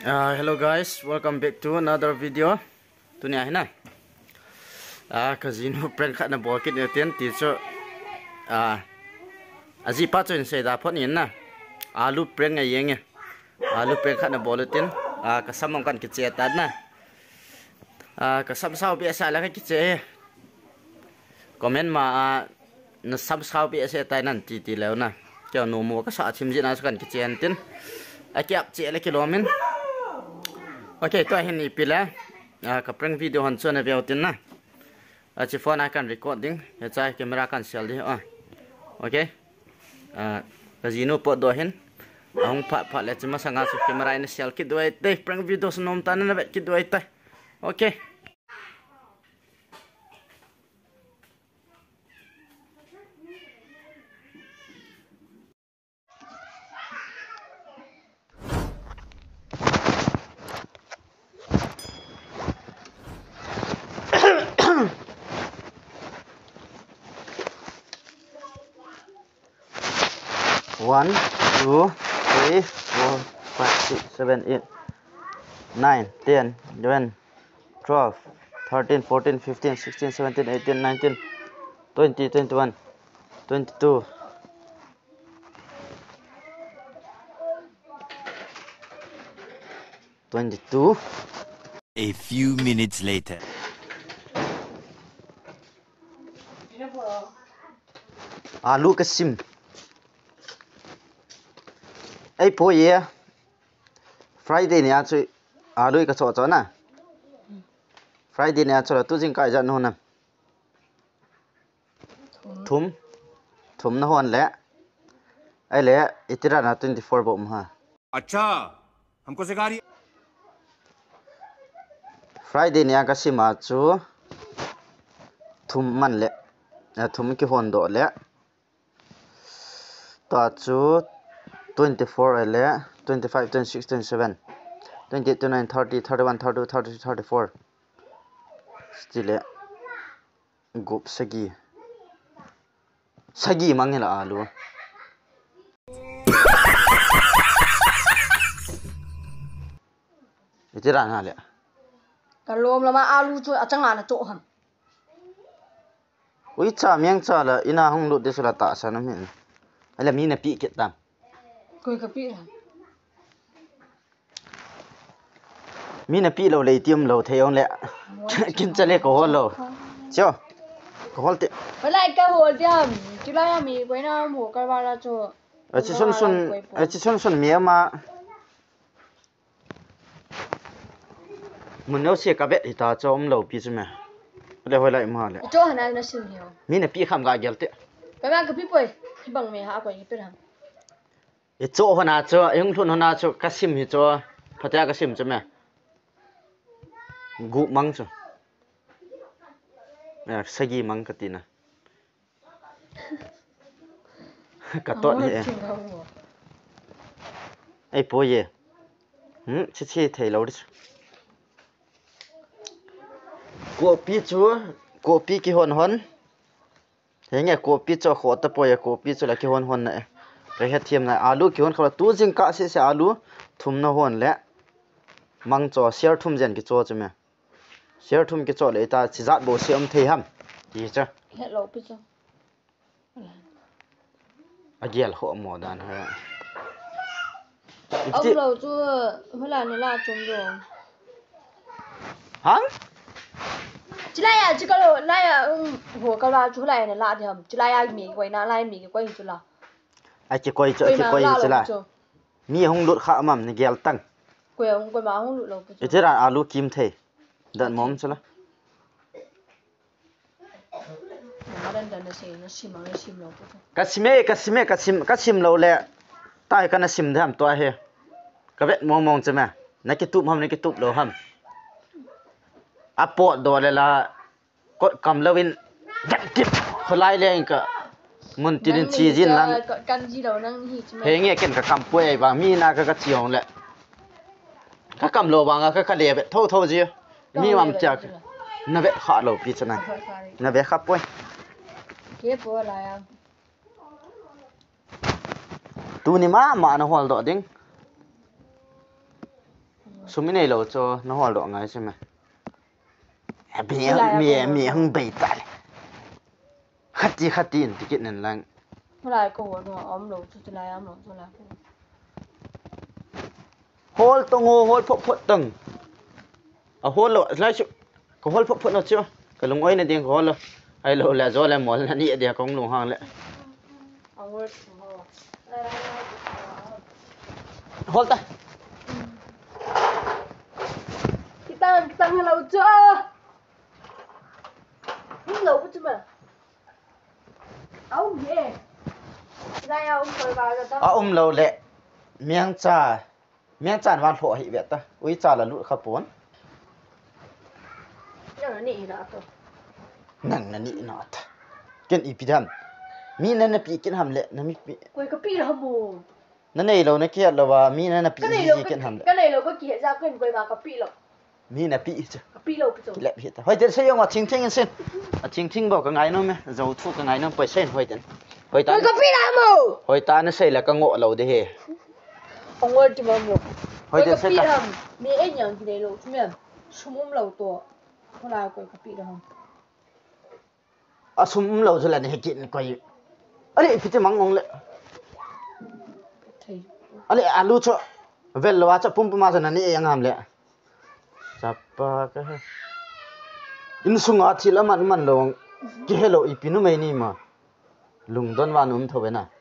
Hello guys, welcome back to another video. Tunia hina. Casino prank khat na ball kit ten teacher. Aji pa chen se da phot nin na. Alu prank ngai yeng. Alu prank khat na ball ten. Ka samong kan kit che ta na. Ka sam sao bi sa la ka kit che. Comment ma na sam sao bi se ta nan ti ti leo na. Kyo no mo ka sa chim ji na kan kit chen ten. Akiap che la kilomin. Okay, tôi hiện nay pila cái prank video hoàn toàn là video tin na. Chỉ phone akan recording, ya cai camera akan sel đi. Okay. Cái gì nó pot đồ hen. Ông pak lại cuma sangat camera ini sel kit dua itu prank video senom tanan na kit dua itu. Okay. One, two, three, four, five, six, seven, eight, 9, 10, 11, 12, 13, 14, 15, 16, 17, 18, 19, 20, 21, 22, 22. A few minutes later. Alu kasim. Ấy bố ye Friday này chơi alu cái chỗ na Friday này chơi là tu chính cái dân hôn nè thum nó hôn lẽ ấy lẽ ít ra là 24 bộ ha. अच्छा हमको सिखा रही Friday này cái gì mà chú thum man lẽ thum cái hôn độ lẽ ta chú 24 ele 25 26 27 28 29 30 31 32 33 34 still gup sagi mang la alu ite ran ha le kalom lama alu chu achanga na cho ham ui cha miang cha la ina hong lu de sula ta sa na min ala mi na pi ket tam koi ka pi mi na pi lo le tiam lo theong le kin chale ko hol lo cho ko hol te với lại cái hồ tiêm chứ lại mình quay nó hồ cái ba la cho chỉ xuân mía mà mình nếu xe cà vẹt thì ta cho ông lẩu pi chứ mà để hồi lại mà lại cho hàng nó xinh nhiều mi na pi kham ga gel te cái ba cái pi bơi thì bằng mình hạ quay cái bên hàng e cho hona cho yung thun hona cho kasim hi cho phatia kasim cho me gu mang cho ya sagi mang katina ka to ni ai po ye chi thei lo đi copy ki hon thế nghe copy cho khó ta po ya copy cho là ki hon này cái hết thêm này alu ki hon khala tu jing ka se alu thum na hon le mang cho share thum jen ki cho chme share thum ki cho le ta chi zat bo se thei ham ti cha hết lộ pi cho agial ho mo dan ha ông lâu chưa mới là nó là trống rồi hả chỉ lại chỉ có lộ lại hồ cái ba chú lại này là thì hầm chỉ lại mình quay na lại mình quay chú là ai chỉ quay chứ là mi hong lut kha mam ni gel tang quay ông quay má không lụt lâu ite ra alu kim thei dan mom chala nó xì nó xìm lâu kasim lo le tai kana sim dham to he ka vet mong chama na ki tup ham na ki tup lo ham apo do le la ko kam lawin tip kholai le ka mun tin chi jin lan căn gì đâu năng hi chứ he nge ken ka kam pue ba mi na ka chiong le ka kam lo ba nga ka le tho ji mi mam cha na vet kha lo pi chana na vet kha pue kia bữa lại tu ni ma nó hol do ding số mấy này lâu cho nó hòa loạn ngay xem mà mẹ hung bậy tại khát tiền thì cái này là lại cô nó ốm lâu cho lại ốm lâu cho lại hol tông hol phốt tầng hol lo lại chứ có hol phốt nó chưa cái lồng ấy này tiếng hol lo hay lo là do là món là nhẹ để con lồng hàng lại hol ta kita lâu chưa nhưng lâu chứ mà ông gì đây ông coi vào rồi đó lâu lệ miếng trà van phổ hị việt ta uy trà là lụi khắp bốn nó nị đó thôi nằng là nị nọ ta kiến ý pidam mi nè pi kiến ham lệ nè mi pi quay cái pi là mù nè này lâu nè kia là và mi nè pi gì kiến ham lệ cái này lâu có kia ra quên quay vào cái pi lộc mi nè pi chứ cái pi lộc rồi lệ hiện ta hồi tiền xây ông chinh xin chinh bảo cái ngày nó mẹ dầu thu cái ngày nó phải sen hồi tiền hồi ta cái pi là mù hồi ta nó xây là cái ngộ lâu đấy hè ông ơi chỉ mà mù hồi tiền xây ta mi ấy nhận thì đấy lâu chứ miền sum lâu to hôm nay quay cái pi là không sum lâu rồi là này kiện quay ở đây phía mắng ông lệ ở đây alu cho về lo cho pum mà rồi này yang ham lệ Sapa cái in sunga thì là man long cái hello ipinu mai ni mà lung don wa num thobe na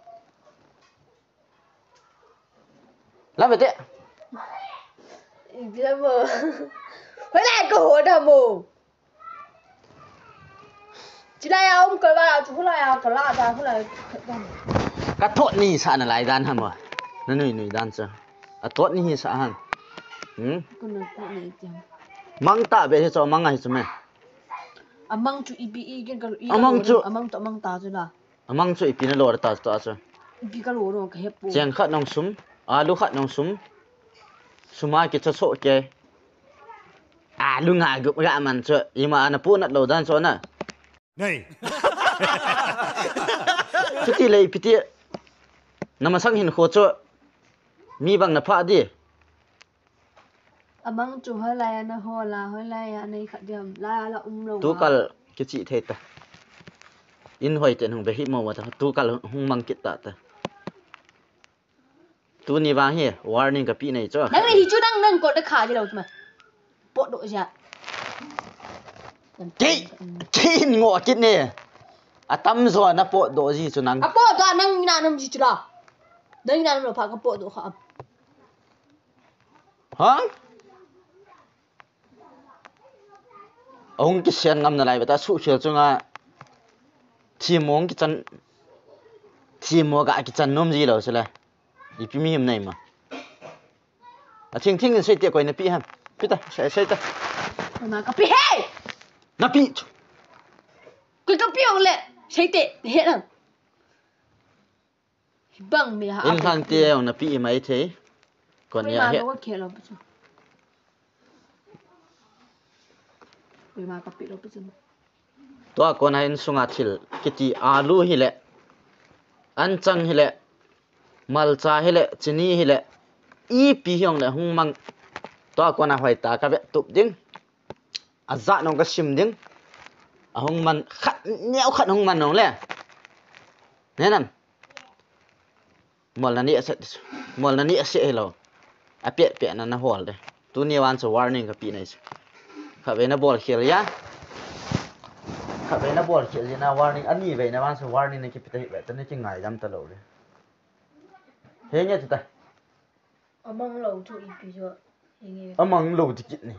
làm vậy bây giờ hồi lại cổ hồ đầm mù chỉ đây ông cười vào chú lại cả lạ ra lại cái thốt ni sa na lại dan ham à nó nui dan cha thốt ni sa han mang ta về cho mang ngày cho mẹ mang chú ibi cái mang ta chứ là mang chú ibi nó lor ta cho ibi cái lor cái hẹp bù chèn khát nong sum alu khát nong sum sumai cái cho sộ cái alu ngài gục gạ man cho nhưng mà anh pu nát lâu dan cho nè này chút tí lấy piti nằm sang hình khô cho mi bằng nạp phá đi mang chú hơi lại nó hồ là hơi lại này khát điểm là lâu tu kal cái chị thế ta in hoài tiền hùng về hít màu mà ta tu kal hùng mang kita ta tu ni vang hi warning cái pi này cho đang này chú đang còn cái khá gì đâu mà bộ đội gì ạ chị ngọ chị nè tâm rồi nó bộ độ gì cho năng bộ đội năng gì chứ đó đấy năng nó phải có bộ đội không hả ông cái xe ngâm này ta sụt chiều cho nga thì mong cái chân thì mua cái chân nôm gì đâu rồi đi phi mi này mà chinh cái xây tiệc quay này phi ham phi ta xây ta mà cái phi hey nó phi cái phi ông lệ xây tiệc hiện không bằng mày hả in thằng tiêu nó phi mấy thế còn nhà hiện mà cái phi đâu bây giờ to con hay sunga thil kiti alu hi le an chang hi le malcha hi le chini hi le i pi hyong le hung mang to con hoi ta ka ve tup ding azza nong ka sim ding a hung man khat nheo khat hung man nong le ne nam mol na ni se hello a pe na hol de tu ni wan so warning ka pi nei kha ve na bol khel ya vậy nó buồn chuyện gì nào warning anh nhìn vậy nó ban số warning này cái bị vậy tên nó chỉ ngày dăm tao lâu đấy thế nhá tụi ta mong lâu chú ý bây giờ mong lâu thì chuyện này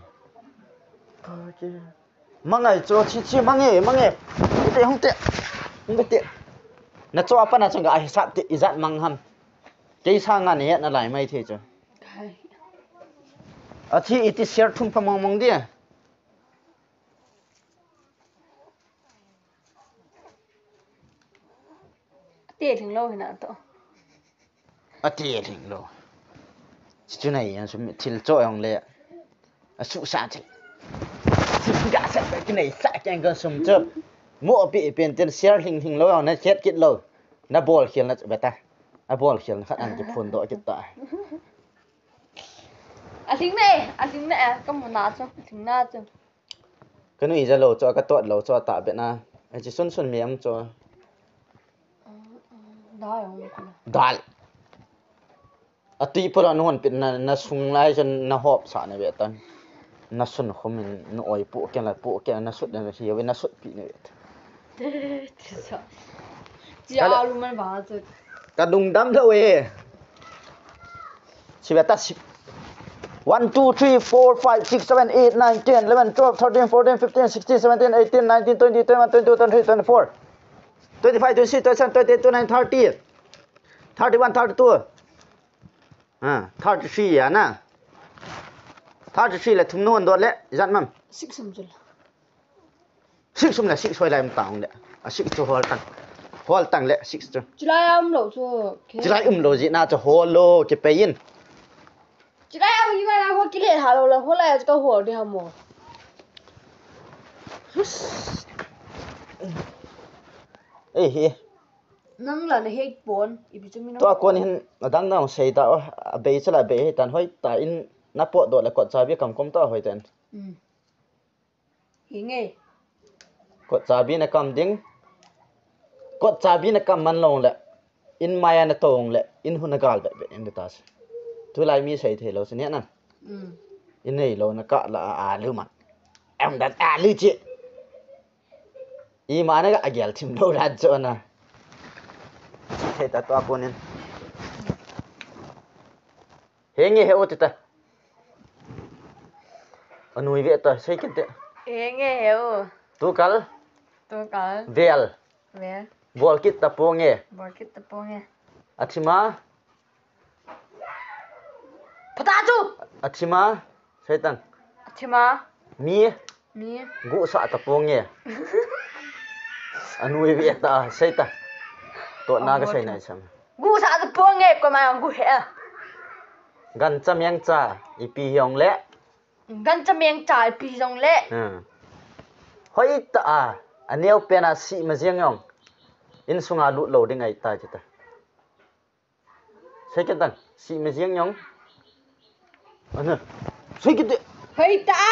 mong ngày cho chi mong nghe không tiện nó cho apa nào chẳng cái sát tị dạn mong hầm cái sang ngàn này nó lại may thế chứ thì ít share thùng phải mong đi tiệtถึง lâu thì nào to tiệtถึง lâu chỗ này anh xem thil cho ông lệ sụ sa chứ gã sẽ cái này sa cái anh cần sum chứ mua bị tiền tiền share hình lâu ông nó chết kết lâu nó ball khiên nó beta ball khiên khát ăn cái phun đội cái ta Aling mẹ cầm một nát cho thính nát cho cái này giờ lâu cho cái tuột lâu cho tạ biệt na anh chỉ xuân miếng cho đói không đal à tuy por anh hôn biệt na sung lai cho na họp xã này vậy tan na xuân không mình nó oi bộ cái na xuất này thì với na xuất bị này chỉ luôn mà vào rồi cái đùng đắm thôi chỉ biết ta 1, 2, 3, 4, 5, 6, 7, 8, 9, 10, 11, 12, 13, 14, 15, 16, 17, 18, 19, 20, 21, 22, 23, 24, 25, 26, 27, 28, 29, 30, 31, 32, 33 à na 33 là thùng nôn đột lệ dặn mầm 6 là 6 hồi lại tặng lệ 6 cho hol tặng lệ 6 cho chỉ lại lẩu cho chỉ lại lẩu gì na cho hol lô cái payin chỉ lại như vậy là hoa kia để hà lẩu là hoa lại cái hồ đi hầm mồ ê nâng là nó hết bốn ít chút mình to con hin đang nào xây tạo bê cho là bê tan hoi ta in na po do là cột cha bi cầm công to hoi tan nghe cột cha bi na cầm ding cột cha bi na cầm man long lệ in maya na tong lệ in hun na gal bê in ta tu lai mi xây thế lo xin nhé nè in này lo na cả là lưu mặt em đã lưu chị i mà nó agel tim lo ra cho na thế ta to con hin nghe hiểu chưa ta anh nuôi vậy ta xây cái nghe hiểu tu kal vel bol kita ponge atima potato atima setan atima mi mi gu sa ta ponge anui vậy ta xây ta to na cái xây này xem gu sa ta ponge có mà gu he gan cham yang cha ipi hiong le gan cham yang cha ipi hiong le hoi ta aneu pena si ma jiang yong in sunga lu lo ding ai ta chita sai cái tan si ma jiang yong anh sai cái hoi ta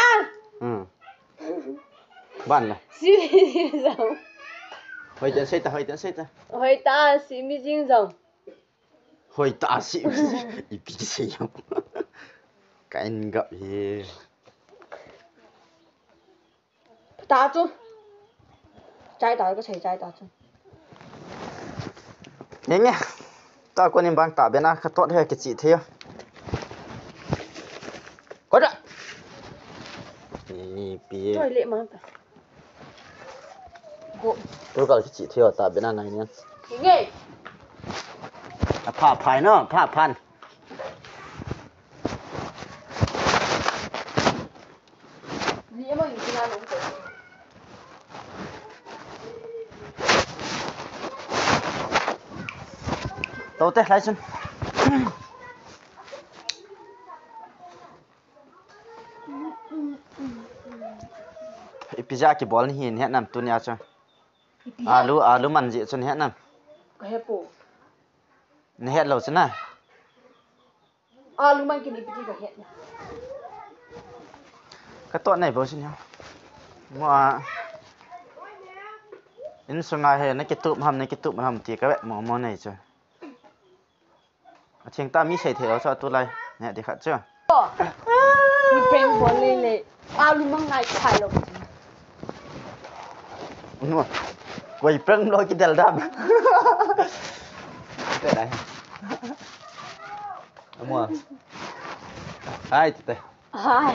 ban này si mi rong hoi ta sai ta hoi ta si mi jiang rong hoi ta si ipi si yong cái anh gặp gì potato trái đào có thể trái đào chứ nghe ta quan niệm bang ta bên na khát tốt hay cái gì thế có đó bia trời lệ mang ta gỗ tôi gọi cái gì thế ta bên na này nhá nghe phá phai nó phá phan 你们有其他农活？ đâu thế lại xin pizza cái ball hiền hết nằm tuần nhà cho alu mặn gì cho hết nằm cái hết bộ hết lâu xin à alu mặn cái này cái hết nhá cái tuần này vô xin nhau mà in số ngày hè nó cái tụm hầm thì các bạn món này chưa chúng ta mi xây thế cho tôi lại nè để khát chưa mi prank ball lele alu mặn này khai lộc đúng quay prank đôi cái đèn đam cái này đúng không hai thế hai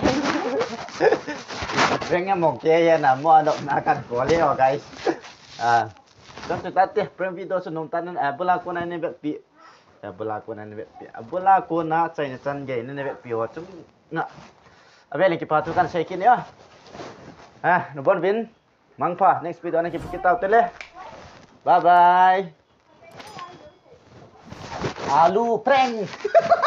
prank em một cái nào mua động na cần có leo guys trong chúng ta tiếp prank video số nông tan nên berlaku này bị berlaku này berlaku na China chan gay nên bị piu chúng na abe lagi patukan saya kini ya nubon win mangpa next video này kita tele bye bye alu prank